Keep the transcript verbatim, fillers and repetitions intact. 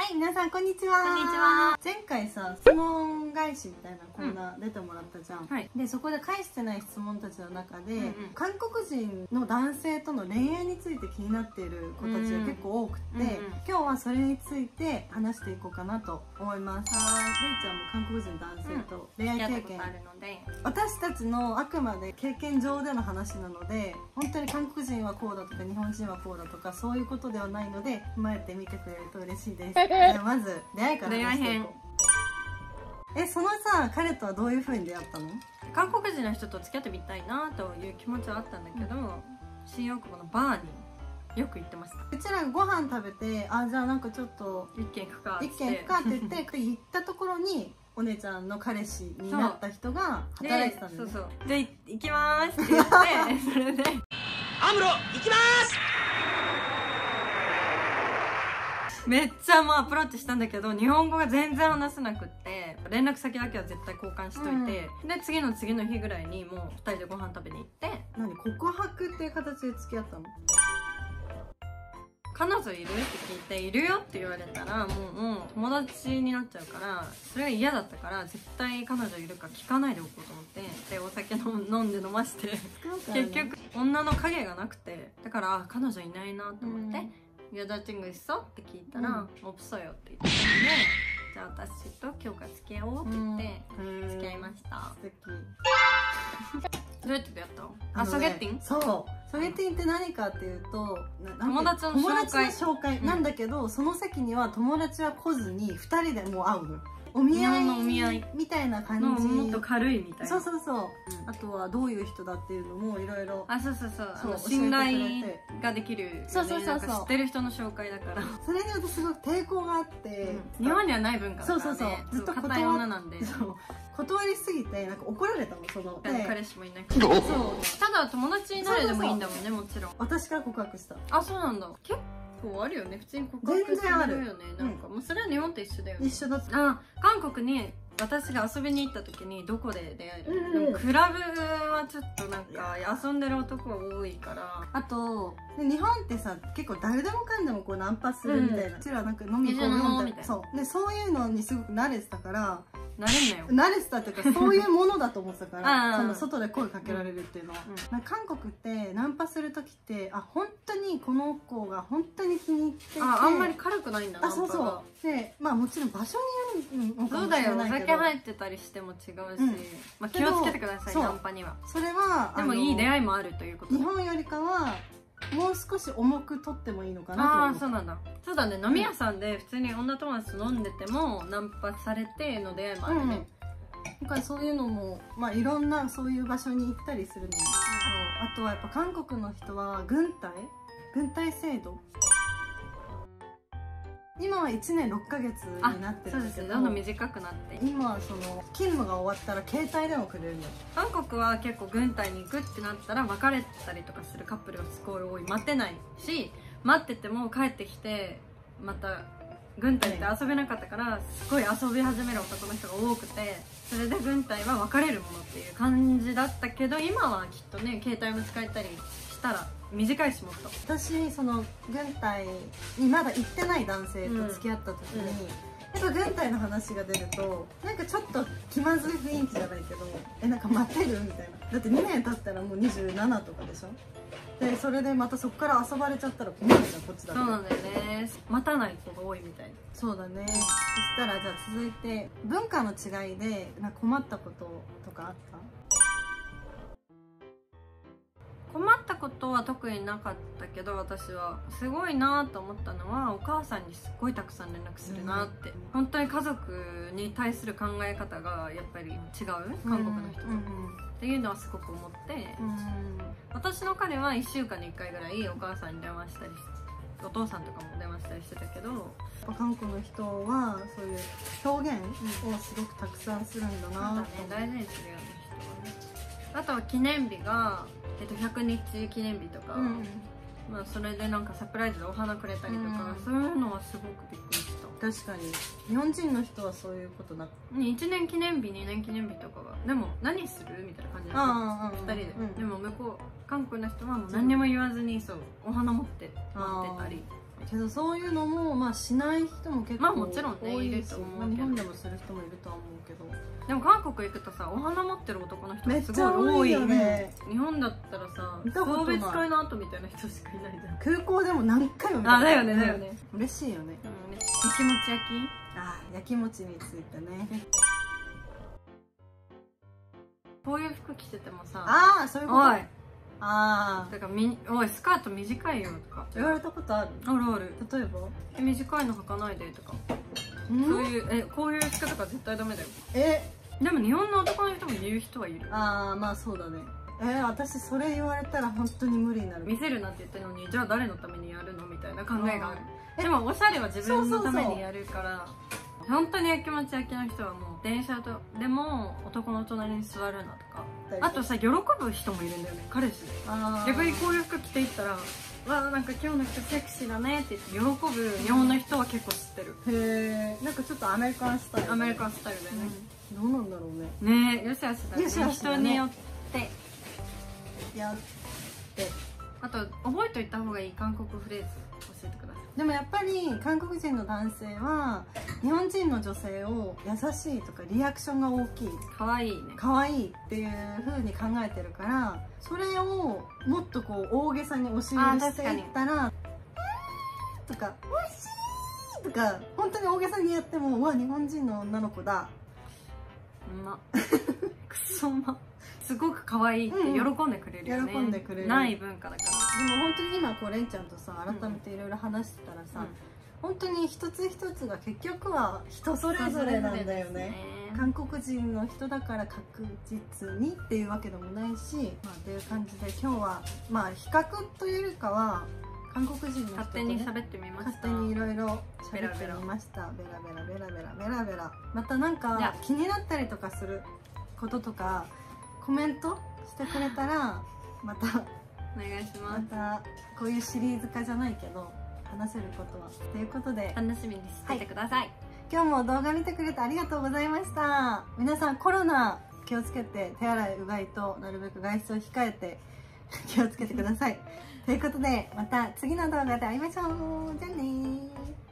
はい、皆さんこんにちは。 こんにちは。 前回さ、質問返しみたいなコーナー出てもらったじゃん。 はい、 で、そこで返してない質問たちの中で、うんうん、韓国人の男性との恋愛について気になっている子たちが結構多くて、うんうん、今日はそれについて話していこうかなと思います。はい、レイちゃんも韓国人男性と恋愛経験、うん、あるので、私たちのあくまで経験上での話なので、本当に韓国人はこうだとか日本人はこうだとかそういうことではないので、踏まえてみてくれると嬉しいです。じゃあまず出会いから話していこう。え、そのさ、彼とはどういう風に出会ったの？ 韓国人の人と付き合ってみたいなという気持ちはあったんだけど、うん、新大久保のバーによく行ってました。 うちらがご飯食べて、あ、じゃあなんかちょっと一軒行くか一軒行くかって言って行ったところにお姉ちゃんの彼氏になった人が働いてたんだよね。そうそう、 で、行きまーすって言ってそれでアムロ行きまーすめっちゃもうアプローチしたんだけど、日本語が全然話せなくって、連絡先だけは絶対交換しといて、うん、で次の次の日ぐらいにもうふたりでご飯食べに行って。 何、告白っていう形で付き合ったの？ 彼女いるって聞いて、いるよって言われたらもう、もう友達になっちゃうから、それが嫌だったから絶対彼女いるか聞かないでおこうと思って、でお酒飲んで飲まして、結局女の影がなくて、だからあ彼女いないなと思って、うん、여자친구 있어? って聞いたら、うん、없어요って言ってたんで、じゃあ私と今日から付き合おうって言って付き合いました。 素敵。 どうやって出会ったの？あ、ソゲッティン？ そう、ソゲッティンって何かっていうと、 友達の紹介紹介なんだけど、その席には友達は来ずにふたりでもう会うの。お見合いみたいな感じ、 もっと軽いみたいな。 そうそうそう、うん、あとはどういう人だっていうのもいろいろ、 あ、そうそうそう、そう信頼ができる、ね、 そうそうそうそう、 知ってる人の紹介だから。 それに私すごく抵抗があって、 うん、日本にはない文化だからね。 そうそうそう、ずっと硬い女なんで、 そう断りすぎてなんか怒られたの、その彼氏もいなくて。そう、ただ友達になるでもいいんだもんね、もちろん。 私から告白した。 あ、そうなんだ。結構あるよね、普通に告白するよね。なんかもうそれは日本と一緒だよね。 一緒だった。 あ、韓国に私が遊びに行った時にどこで出会える、うん、でもクラブはちょっとなんか遊んでる男が多いから。 あと日本ってさ、結構誰でもかんでもこうナンパするみたいな、うちらなんか飲み行こうよみたいな、そうで、そういうのにすごく慣れてたから、 慣れんなよ。 慣れてたっていうか、そういうものだと思ってたからその外で声かけられるっていうのは、うん、なんか韓国ってナンパする時って、あ、本当にこの子が本当に気に入ってて、 あ、あんまり軽くないんだ。 あ、そうそう。で、まあもちろん場所によるのかもしれないけど、そうだよ、 お酒入ってたりしても違うし、うん、まあ気をつけてください、ナンパには。 それはでもいい出会いもあるということ。 日本よりかはもう少し重く取ってもいいのかなと思う。 ああ、そうなんだ。そうだね、飲み屋さんで普通に女友達と飲んでてもナンパされての出会いもあるね。 だからそういうのも、まあいろんなそういう場所に行ったりするのも、あとはやっぱ韓国の人は軍隊軍隊制度、今はいちねんろっかげつになってるんだけど、 どんどん短くなって、 今はその勤務が終わったら携帯でもくれるのよ。 韓国は結構軍隊に行くってなったら別れたりとかするカップルがすごい多い。待てないし、待ってても帰ってきてまた軍隊って遊べなかったから、すごい遊び始める男の人が多くて、それで軍隊は別れるものっていう感じだったけど、今はきっとね、携帯も使えたりしたら短いし、もっと。 私その軍隊にまだ行ってない男性と付き合った時に、うんうん、やっぱ軍隊の話が出るとなんかちょっと気まずい雰囲気じゃないけど、え、なんか待てるみたいな。だってにねん経ったらもうにじゅうななとかでしょ。でそれでまたそこから遊ばれちゃったら困るじゃん、こっちだと。 そうなんだよね、待たない子が多いみたいな。 そうだね。そしたらじゃあ続いて文化の違いでなんか困ったこととかあった？ 困ったことは特になかったけど、私はすごいなと思ったのは、お母さんにすっごいたくさん連絡するなって、うん、本当に家族に対する考え方がやっぱり違う、韓国の人と、うんうん、っていうのはすごく思って、うん、私の彼はいっしゅうかんにいっかいぐらいお母さんに電話したりして、お父さんとかも電話したりしてたけど、 韓国の人はそういう表現をすごくたくさんするんだなと、 うん、そうだね、大事にするよね、人はね。あとは記念日が、えっと、ひゃくにち記念日とか、うん、まあそれでなんかサプライズでお花くれたりとか、うん、そういうのはすごくびっくりした。 確かに日本人の人はそういうことなく、 いちねん記念日にねん記念日とかがでも何するみたいな感じなんですよ、ふたりで、うん、でも向こう韓国の人はもう何にも言わずに、そうお花持って待ってたり、 けどそういうのもまあしない人も結構まあもちろんね多いいるし、 と思うけどまあ、日本でもする人もいるとは思うけど、 でも韓国行くとさ、お花持ってる男の人がすめっちゃごい多い多いよね。 日本だったらさ、 見たことない送別会の後みたいな人しかいないじゃん。 空港でも何回も見たあ、だよねだよね。 嬉しいよね。 うん、焼きもち焼きあー焼き餅についてね。 こういう服着ててもさ、 ああそういうこと。 おいああだからみおいスカート短いよとか言われたことある。 あるある。 例えばえ短いの履かないでとか、 うんそういうえこういう服とか絶対ダメだよ。 えでも日本の男の人も言う人はいる。 ああまあそうだね。えー、私それ言われたら本当に無理になる。 見せるなんて言ってるのに、じゃあ誰のためにやるのみたいな考えがある。 えでもおしゃれは自分のためそうそうそうにやるから、本当に焼きもち焼きの人はもう電車とでも男の隣に座るなとか、あとさ喜ぶ人もいるんだよね、彼氏で。 あー逆にこういう服着ていったら、わあなんか今日の服セクシーだねって言って喜ぶ日本の人は結構知ってる。 へえ、なんかちょっとアメリカンスタイル。 アメリカンスタイルだよね。 どうなんだろうね。 ねえ、よしあしだね。 よしあしだね人によってやってあと覚えておいた方がいい韓国フレーズ教えてください。 でもやっぱり韓国人の男性は日本人の女性を優しいとかリアクションが大きい、 かわいいね。 可愛いっていう風に考えてるから、それをもっとこう大げさに押し売りしていったら「とか「おいしい!」とか本当に大げさにやっても「うわ日本人の女の子だ」 うまくそうますごく可愛いって喜んでくれるよね、 喜んでくれるない文化だから。 でも本当に今こうレンちゃんとさ改めていろいろ話してたらさ、本当に一つ一つが結局は人それぞれなんだよね。韓国人の人だから確実にっていうわけでもないし、まあっていう感じで今日はまあ比較というよりかは韓国人の人と、ね、 勝手に喋ってみました。 勝手にいろいろ喋ってみました。ベラベラベラベラベラベラ。またなんか気になったりとかすることとかコメントしてくれたらまたお願いしま。 ますたこういうシリーズ化じゃないけど話せることはということで、 楽しみにしててください。 今日も動画見てくれてありがとうございました。皆さんコロナ気をつけて手洗いうがいとなるべく外出を控えて気をつけてくださいということでまた次の動画で会いましょう。じゃあねー。